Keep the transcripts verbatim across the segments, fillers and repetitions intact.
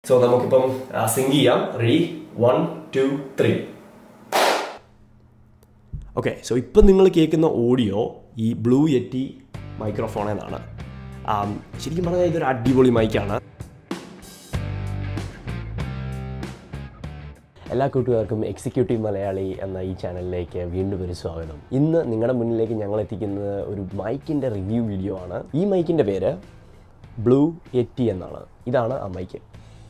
So നമുക്കിപ്പം sync ചെയ്യാം. Ready, one two three. Okay, so ഇപ്പം നിങ്ങൾ കേൾക്കുന്ന ഓഡിയോ ഈ ബ്ലൂ യെറ്റി മൈക്രോഫോണിൽ നിന്നാണ്. ശരിക്കും പറഞ്ഞാൽ ഇതൊരു അടിപൊളി മൈക്കാണ്. എല്ലാ കൂട്ടുകാർക്കും എക്സിക്യൂട്ടീവ് മലയാളി എന്ന ഈ ചാനലിലേക്ക് വീണ്ടും ഒരു സ്വാഗതം. ഇന്ന് നിങ്ങളുടെ മുന്നിലേക്ക് ഞങ്ങൾ എത്തിക്കുന്നത് ഒരു മൈക്കിൻ്റെ റിവ്യൂ വീഡിയോ ആണ്. ഈ മൈക്കിൻ്റെ പേര് ബ്ലൂ യെറ്റി എന്നാണ്. ഇതാണ് ആ മൈക്ക്.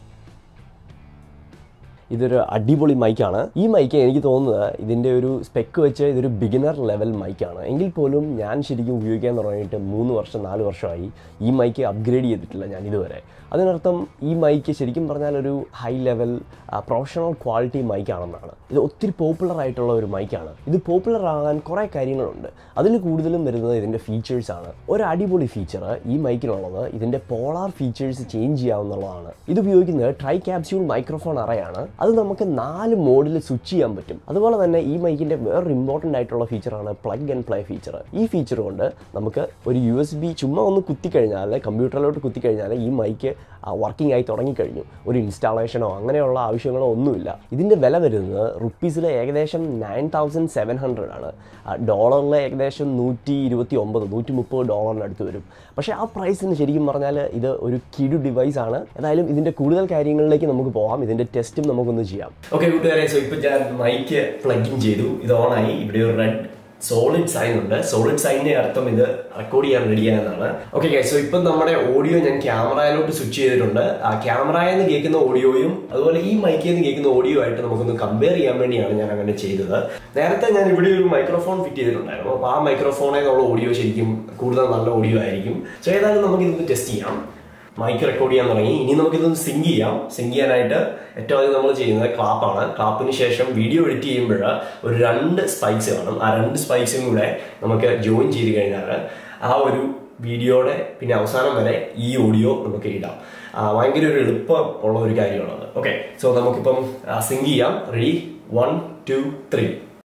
ഇതൊരു അടിപൊളി മൈക്കാണ്. ഈ മൈക്ക് എനിക്ക് തോന്നുന്നത് ഇതിൻ്റെ ഒരു സ്പെക്ക് വെച്ച് ഇതൊരു ബിഗിനർ ലെവൽ മൈക്കാണ്. എങ്കിൽ പോലും ഞാൻ ശരിക്കും ഉപയോഗിക്കാൻ തുടങ്ങിയിട്ട് മൂന്ന് വർഷം നാല് വർഷമായി. ഈ മൈക്ക് അപ്ഗ്രേഡ് ചെയ്തിട്ടില്ല ഞാൻ ഇതുവരെ. അതിനർത്ഥം ഈ മൈക്ക് ശരിക്കും പറഞ്ഞാൽ ഒരു ഹൈ ലെവൽ പ്രൊഫഷണൽ ക്വാളിറ്റി മൈക്കാണെന്നാണ്. ഇത് ഒത്തിരി പോപ്പുലർ ആയിട്ടുള്ള ഒരു മൈക്കാണ്. ഇത് പോപ്പുലർ ആകാൻ കുറേ കാര്യങ്ങളുണ്ട്. അതിൽ കൂടുതലും വരുന്നത് ഇതിൻ്റെ ഫീച്ചേഴ്സാണ്. ഒരു അടിപൊളി ഫീച്ചർ ഈ മൈക്കിനുള്ളത് ഇതിൻ്റെ പോളാർ ഫീച്ചേഴ്സ് ചേഞ്ച് ചെയ്യാവുന്നതാണ്. ഇത് ഉപയോഗിക്കുന്നത് ട്രൈ ക്യാപ്സ്യൂൾ മൈക്രോഫോൺ അറയാണ്. അത് നമുക്ക് നാല് മോഡിൽ സ്വിച്ച് ചെയ്യാൻ പറ്റും. അതുപോലെ തന്നെ ഈ മൈക്കിൻ്റെ വേറൊരു ഇമ്പോർട്ടൻ്റ് ആയിട്ടുള്ള ഫീച്ചറാണ് പ്ലഗ് ആൻഡ് പ്ലേ ഫീച്ചർ. ഈ ഫീച്ചർ കൊണ്ട് നമുക്ക് ഒരു യു എസ് ബി ചുമ്മാ ഒന്ന് കുത്തിക്കഴിഞ്ഞാൽ, കമ്പ്യൂട്ടറിലോട്ട് കുത്തിക്കഴിഞ്ഞാൽ ഈ മൈക്ക് വർക്കിംഗ് ആയി തുടങ്ങിക്കഴിഞ്ഞു. ഒരു ഇൻസ്റ്റാളേഷനോ അങ്ങനെയുള്ള ആവശ്യങ്ങളോ ഒന്നുമില്ല. ഇതിൻ്റെ വില വരുന്നത് റുപ്പീസിൽ ഏകദേശം നയൻ തൗസൻഡ് സെവൻ ഹൺഡ്രഡ് ആണ്. ഡോളറിൽ ഏകദേശം നൂറ്റി ഇരുപത്തി ഒമ്പത് നൂറ്റി മുപ്പത് ഡോളറിനടുത്ത് വരും. പക്ഷേ ആ പ്രൈസിന് ശരിക്കും പറഞ്ഞാൽ ഇത് ഒരു കിടു ഡിവൈസ് ആണ്. ഏതായാലും ഇതിൻ്റെ കൂടുതൽ കാര്യങ്ങളിലേക്ക് നമുക്ക് പോകാം. ഇതിൻ്റെ ടെസ്റ്റും നമുക്കൊന്ന് ചെയ്യാം. ഓക്കെ കൂട്ടുകാരെ, സോ ഇപ്പോൾ ഞാൻ മൈക്ക് പ്ലഗ് ഇൻ ചെയ്തു. ഇത് ഓണായി. ഇവിടെ ഒരു റെഡ് സോളിഡ് സൈൻ ഉണ്ട്. സോളിഡ് സൈനിന്റെ അർത്ഥം ഇത് റെക്കോർഡ് ചെയ്യാൻ റെഡിയാണെന്നാണ്. ഓക്കെ ഗൈസ്, സോ ഇപ്പം നമ്മുടെ ഓഡിയോ ഞാൻ ക്യാമറയിലോട്ട് സ്വിച്ച് ചെയ്തിട്ടുണ്ട്. ആ ക്യാമറയിൽ നിന്ന് കേൾക്കുന്ന ഓഡിയോയും അതുപോലെ ഈ മൈക്കിൽ നിന്ന് കേൾക്കുന്ന ഓഡിയോ ആയിട്ട് നമുക്കൊന്ന് കമ്പയർ ചെയ്യാൻ വേണ്ടിയാണ് ഞാൻ അങ്ങനെ ചെയ്തത്. നേരത്തെ ഞാൻ ഇവിടെ ഒരു മൈക്രോഫോൺ ഫിറ്റ് ചെയ്തിട്ടുണ്ടായിരുന്നു. അപ്പോൾ ആ മൈക്രോഫോണിൽ നിന്നുള്ള ഓഡിയോ ശരിക്കും കൂടുതൽ നല്ല ഓഡിയോ ആയിരിക്കും. സോ ഏതായാലും നമുക്ക് ഇതൊന്ന് ടെസ്റ്റ് ചെയ്യാം. മൈക്ക് റെക്കോർഡ് ചെയ്യാൻ തുടങ്ങി. ഇനി നമുക്കിതൊന്ന് സിങ്ക് ചെയ്യാം. സിങ്ക് ചെയ്യാനായിട്ട് ഏറ്റവും ആദ്യം നമ്മൾ ചെയ്യുന്നത് ക്ലാപ്പാണ്. ക്ലാപ്പിന് ശേഷം വീഡിയോ എഡിറ്റ് ചെയ്യുമ്പോൾ ഒരു രണ്ട് സ്പൈക്സ് കാണും. ആ രണ്ട് സ്പൈക്സും കൂടെ നമുക്ക് ജോയിൻ ചെയ്ത് കഴിഞ്ഞാൽ ആ ഒരു വീഡിയോയുടെ പിന്നെ അവസാനം വരെ ഈ ഓഡിയോ നമുക്ക് ഇടാം. ഭയങ്കര ഒരു എളുപ്പം ഉള്ള ഒരു കാര്യമാണത്. ഓക്കെ, സോ നമുക്കിപ്പം സിങ്ക് ചെയ്യാം. Ready, one two three.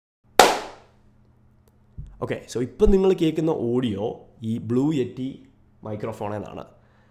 Okay, so ഇപ്പം നിങ്ങൾ കേൾക്കുന്ന ഓഡിയോ ഈ ബ്ലൂ യെറ്റി മൈക്രോഫോണിൽ നിന്നാണ്.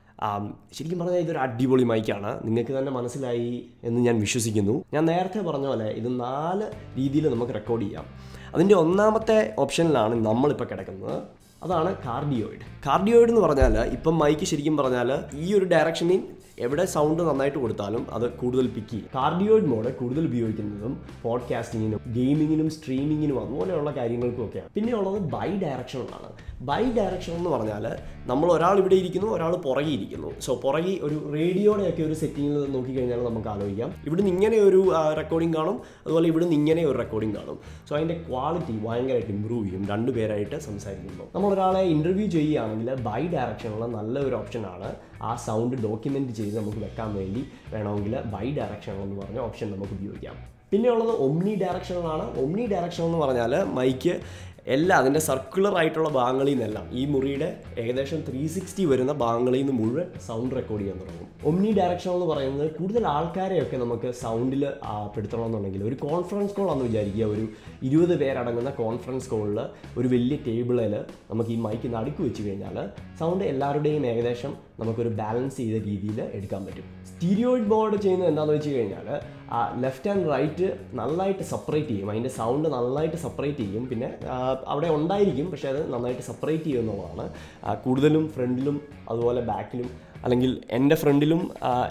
ശരിക്കും പറഞ്ഞാൽ ഇതൊരു അടിപൊളി മൈക്കാണ്. നിങ്ങൾക്ക് തന്നെ മനസ്സിലായി എന്ന് ഞാൻ വിശ്വസിക്കുന്നു. ഞാൻ നേരത്തെ പറഞ്ഞ പോലെ ഇത് നാല് രീതിയിൽ നമുക്ക് റെക്കോർഡ് ചെയ്യാം. അതിൻ്റെ ഒന്നാമത്തെ ഓപ്ഷനിലാണ് നമ്മളിപ്പോൾ കിടക്കുന്നത്. അതാണ് കാർഡിയോയിഡ്. കാർഡിയോയിഡ് എന്ന് പറഞ്ഞാൽ ഇപ്പം മൈക്ക് ശരിക്കും പറഞ്ഞാൽ ഈ ഒരു ഡയറക്ഷനിൽ എവിടെ സൗണ്ട് നന്നായിട്ട് കൊടുത്താലും അത് കൂടുതൽ പിക്ക് ചെയ്യും. കാർഡിയോയിഡ് മോഡ് കൂടുതൽ ഉപയോഗിക്കുന്നതും പോഡ്കാസ്റ്റിങ്ങിനും ഗെയിമിങ്ങിനും സ്ട്രീമിങ്ങിനും അതുപോലെയുള്ള കാര്യങ്ങൾക്കും ഒക്കെയാണ്. പിന്നെ ഉള്ളത് ബൈ ഡയറക്ഷനിലാണ്. ബൈ ഡയറക്ഷൻ എന്ന് പറഞ്ഞാൽ നമ്മൾ ഒരാൾ ഇവിടെ ഇരിക്കുന്നു, ഒരാൾ പുറകെ ഇരിക്കുന്നു. സോ പുറകെ ഒരു റേഡിയോയുടെയൊക്കെ ഒരു സെറ്റിങ്ങിൽ നോക്കിക്കഴിഞ്ഞാൽ നമുക്ക് ആലോചിക്കാം. ഇവിടുന്ന് ഇങ്ങനെ ഒരു റെക്കോർഡിംഗ് കാണും, അതുപോലെ ഇവിടുന്ന് ഇങ്ങനെ ഒരു റെക്കോർഡിംഗ് കാണും. സോ അതിൻ്റെ ക്വാളിറ്റി ഭയങ്കരമായിട്ട് ഇമ്പ്രൂവ് ചെയ്യും രണ്ട് പേരായിട്ട് സംസാരിക്കുമ്പോൾ. നമ്മളൊരാളെ ഇൻ്റർവ്യൂ ചെയ്യുകയാണെങ്കിൽ ബൈ ഡയറക്ഷനുള്ള നല്ല ഒരു ഓപ്ഷനാണ്. ആ സൗണ്ട് ഡോക്യുമെൻറ്റ് ചെയ്ത് നമുക്ക് വെക്കാൻ വേണ്ടി വേണമെങ്കിൽ ബൈ ഡയറക്ഷൻ എന്ന് പറഞ്ഞ ഓപ്ഷൻ നമുക്ക് ഉപയോഗിക്കാം. പിന്നെ ഉള്ളത് ഒമ്നി ഡയറക്ഷനിലാണ്. ഒമ്നി ഡയറക്ഷൻ എന്ന് പറഞ്ഞാൽ മൈക്ക് എല്ലാ അതിൻ്റെ സർക്കുലർ ആയിട്ടുള്ള ഭാഗങ്ങളിൽ നിന്നെല്ലാം ഈ മുറിയുടെ ഏകദേശം ത്രീ സിക്സ്റ്റി വരുന്ന ഭാഗങ്ങളിൽ നിന്ന് മുഴുവൻ സൗണ്ട് റെക്കോർഡ് ചെയ്യാൻ തുടങ്ങും. ഒമ്നി ഡയറക്ഷൻ എന്ന് പറയുന്നത് കൂടുതൽ ആൾക്കാരെയൊക്കെ നമുക്ക് സൗണ്ടിൽ പെടുത്തണമെന്നുണ്ടെങ്കിൽ ഒരു കോൺഫറൻസ് കോൾ ആണെന്ന് വിചാരിക്കുക. ഒരു ഇരുപത് പേരടങ്ങുന്ന കോൺഫറൻസ് കോളിൽ ഒരു വലിയ ടേബിളിൽ നമുക്ക് ഈ മൈക്ക് നടുക്ക് വെച്ച് കഴിഞ്ഞാൽ സൗണ്ട് എല്ലാവരുടെയും ഏകദേശം നമുക്കൊരു ബാലൻസ് ചെയ്ത രീതിയിൽ എടുക്കാൻ പറ്റും. സ്റ്റീരിയോയിഡ് ബോർഡ് ചെയ്യുന്നത് എന്താണെന്ന് വെച്ച് കഴിഞ്ഞാൽ ആ ലെഫ്റ്റ് ആൻഡ് റൈറ്റ് നന്നായിട്ട് സെപ്പറേറ്റ് ചെയ്യും. അതിൻ്റെ സൗണ്ട് നന്നായിട്ട് സെപ്പറേറ്റ് ചെയ്യും. പിന്നെ അവിടെ ഉണ്ടായിരിക്കും, പക്ഷേ അത് നന്നായിട്ട് സെപ്പറേറ്റ് ചെയ്യും എന്നുള്ളതാണ്. കൂടുതലും ഫ്രണ്ടിലും അതുപോലെ ബാക്കിലും, അല്ലെങ്കിൽ എൻ്റെ ഫ്രണ്ടിലും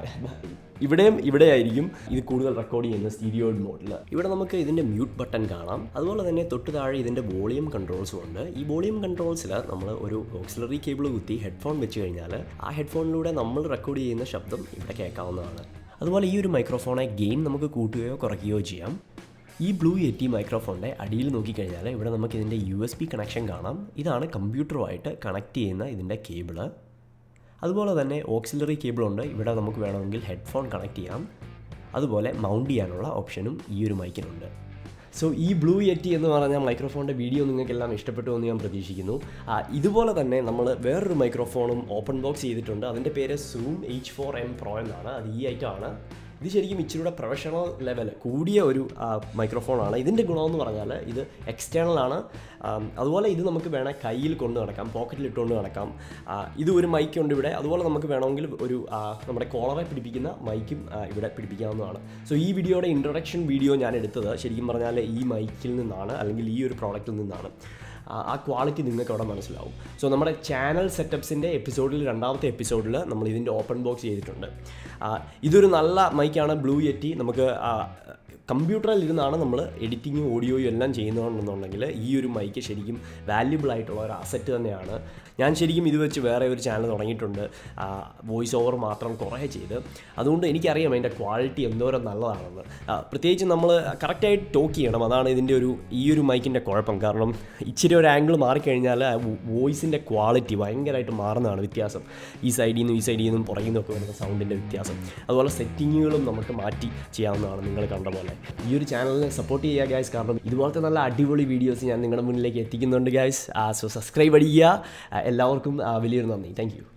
ഇവിടെയും ഇവിടെ ആയിരിക്കും ഇത് കൂടുതൽ റെക്കോർഡ് ചെയ്യുന്ന സ്റ്റീരിയോയിഡ് മോഡിൽ. ഇവിടെ നമുക്ക് ഇതിൻ്റെ മ്യൂട്ട് ബട്ടൺ കാണാം. അതുപോലെ തന്നെ തൊട്ട് താഴെ ഇതിൻ്റെ വോളിയം കൺട്രോൾസും ഉണ്ട്. ഈ വോളിയം കൺട്രോൾസിൽ നമ്മൾ ഒരു ഓക്സിലറി കേബിൾ കുത്തി ഹെഡ്ഫോൺ വെച്ച് കഴിഞ്ഞാൽ ആ ഹെഡ്ഫോണിലൂടെ നമ്മൾ റെക്കോർഡ് ചെയ്യുന്ന ശബ്ദം ഇവിടെ കേൾക്കാവുന്നതാണ്. അതുപോലെ ഈ ഒരു മൈക്രോഫോണെ ഗെയിൻ നമുക്ക് കൂട്ടുകയോ കുറയ്ക്കുകയോ ചെയ്യാം. ഈ ബ്ലൂ യെറ്റി മൈക്രോഫോണിൻ്റെ അടിയിൽ നോക്കിക്കഴിഞ്ഞാൽ ഇവിടെ നമുക്ക് ഇതിൻ്റെ യു എസ് ബി കണക്ഷൻ കാണാം. ഇതാണ് കമ്പ്യൂട്ടറുമായിട്ട് കണക്ട് ചെയ്യുന്ന ഇതിൻ്റെ കേബിള്. അതുപോലെ തന്നെ ഓക്സിലറി കേബിളുണ്ട്. ഇവിടെ നമുക്ക് വേണമെങ്കിൽ ഹെഡ്ഫോൺ കണക്ട് ചെയ്യാം. അതുപോലെ മൗണ്ട് ചെയ്യാനുള്ള ഓപ്ഷനും ഈ ഒരു മൈക്കിനുണ്ട്. സോ ഈ ബ്ലൂ യെറ്റി എന്ന് പറഞ്ഞ മൈക്രോഫോണിൻ്റെ വീഡിയോ നിങ്ങൾക്കെല്ലാം ഇഷ്ടപ്പെട്ടു എന്ന് ഞാൻ പ്രതീക്ഷിക്കുന്നു. ഇതുപോലെ തന്നെ നമ്മൾ വേറൊരു മൈക്രോഫോണും ഓപ്പൺ ബോക്സ് ചെയ്തിട്ടുണ്ട്. അതിൻ്റെ പേര് Zoom H four M pro എന്നാണ്. അത് ഈ ഐറ്റമാണ്. ഇത് ശരിക്കും ഇച്ചിരി പ്രൊഫഷണൽ ലെവൽ കൂടിയ ഒരു മൈക്രോഫോണാണ്. ഇതിൻ്റെ ഗുണമെന്ന് പറഞ്ഞാൽ ഇത് എക്സ്റ്റേണൽ ആണ്. അതുപോലെ ഇത് നമുക്ക് വേണേൽ കയ്യിൽ കൊണ്ട് നടക്കാം, പോക്കറ്റിൽ ഇട്ടുകൊണ്ട് നടക്കാം. ഇത് ഒരു മൈക്ക് ഉണ്ട് ഇവിടെ. അതുപോലെ നമുക്ക് വേണമെങ്കിൽ ഒരു നമ്മുടെ കോളറെ പിടിപ്പിക്കുന്ന മൈക്കും ഇവിടെ പിടിപ്പിക്കാവുന്നതാണ്. സോ ഈ വീഡിയോയുടെ ഇൻട്രൊഡക്ഷൻ വീഡിയോ ഞാൻ എടുത്തത് ശരിക്കും പറഞ്ഞാൽ ഈ മൈക്കിൽ നിന്നാണ്, അല്ലെങ്കിൽ ഈ ഒരു പ്രോഡക്റ്റിൽ നിന്നാണ്. ആ ക്വാളിറ്റി നിങ്ങൾക്ക് അവിടെ മനസ്സിലാവും. സോ നമ്മുടെ ചാനൽ സെറ്റപ്സിൻ്റെ എപ്പിസോഡിൽ രണ്ടാമത്തെ എപ്പിസോഡിൽ നമ്മൾ ഇതിൻ്റെ ഓപ്പൺ ബോക്സ് ചെയ്തിട്ടുണ്ട്. ഇതൊരു നല്ല മൈക്കാണ്, ബ്ലൂ യെറ്റി. നമുക്ക് കമ്പ്യൂട്ടറിൽ ഇരുന്നാണ് നമ്മൾ എഡിറ്റിങ്ങും ഓഡിയോയും എല്ലാം ചെയ്യുന്നതെന്നുണ്ടെങ്കിൽ ഈ ഒരു മൈക്ക് ശരിക്കും വാല്യുബിൾ ആയിട്ടുള്ള ഒരു അസറ്റ് തന്നെയാണ്. ഞാൻ ശരിക്കും ഇത് വെച്ച് വേറെ ഒരു ചാനൽ തുടങ്ങിയിട്ടുണ്ട്, വോയിസ് ഓവർ മാത്രം കുറേ ചെയ്ത്. അതുകൊണ്ട് എനിക്കറിയാം അതിൻ്റെ ക്വാളിറ്റി എന്തോരം നല്ലതാണെന്ന്. പ്രത്യേകിച്ച് നമ്മൾ കറക്റ്റായിട്ട് ടോക്ക് ചെയ്യണം. അതാണ് ഇതിൻ്റെ ഒരു ഈ ഒരു മൈക്കിൻ്റെ കുഴപ്പം. കാരണം ഇച്ചിരി ഒരു ആംഗിൾ മാറിക്കഴിഞ്ഞാൽ വോയിസിൻ്റെ ക്വാളിറ്റി ഭയങ്കരമായിട്ട് മാറുന്നതാണ് വ്യത്യാസം. ഈ സൈഡിൽ നിന്നും ഈ സൈഡിൽ നിന്നും പുറകിൽ നിന്നൊക്കെ വരുന്ന സൗണ്ടിൻ്റെ വ്യത്യാസം. അതുപോലെ സെറ്റിങ്ങുകളും നമുക്ക് മാറ്റി ചെയ്യാവുന്നതാണ്. നിങ്ങൾ കണ്ട പോലെ ഈ ഒരു ചാനലിനെ സപ്പോർട്ട് ചെയ്യുക ഗൈസ്. കാരണം ഇതുപോലത്തെ നല്ല അടിപൊളി വീഡിയോസ് ഞാൻ നിങ്ങളുടെ മുന്നിലേക്ക് എത്തിക്കുന്നുണ്ട് ഗൈസ്. സോ സബ്സ്ക്രൈബ് അടിക്കുക. എല്ലാവർക്കും വലിയൊരു നന്ദി. Thank U.